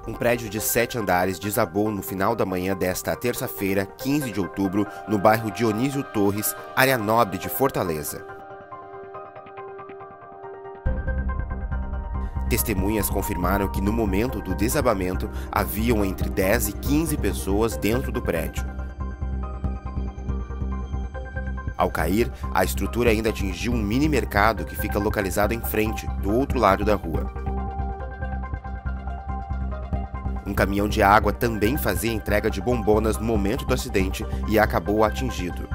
Um prédio de 7 andares desabou no final da manhã desta terça-feira, 15 de outubro, no bairro Dionísio Torres, área nobre de Fortaleza. Testemunhas confirmaram que no momento do desabamento haviam entre 10 e 15 pessoas dentro do prédio. Ao cair, a estrutura ainda atingiu um mini mercado que fica localizado em frente, do outro lado da rua. Um caminhão de água também fazia entrega de bombonas no momento do acidente e acabou atingido.